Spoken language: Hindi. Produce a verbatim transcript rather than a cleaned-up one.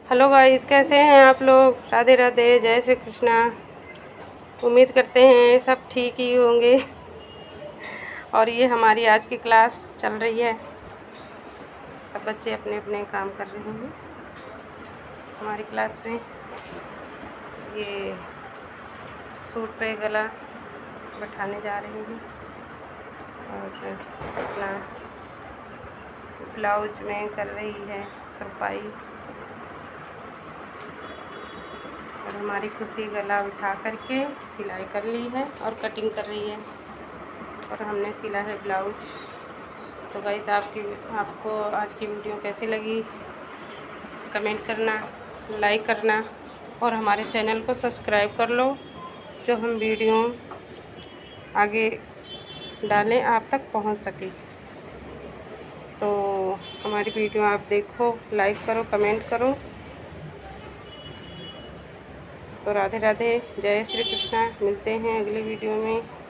हेलो गाइस, कैसे हैं आप लोग। राधे राधे, जय श्री कृष्णा। उम्मीद करते हैं सब ठीक ही होंगे। और ये हमारी आज की क्लास चल रही है। सब बच्चे अपने अपने काम कर रहे हैं हमारी क्लास में। ये सूट पे गला बैठाने जा रहे हैं और अपना ब्लाउज में कर रही है तरपाई। और हमारी खुशी गला बिठा करके सिलाई कर ली है और कटिंग कर रही है और हमने सिला है ब्लाउज। तो गाइस, आपकी आपको आज की वीडियो कैसी लगी कमेंट करना, लाइक करना और हमारे चैनल को सब्सक्राइब कर लो, जो हम वीडियो आगे डालें आप तक पहुंच सके। तो हमारी वीडियो आप देखो, लाइक करो, कमेंट करो। तो राधे राधे, जय श्री कृष्णा। मिलते हैं अगली वीडियो में।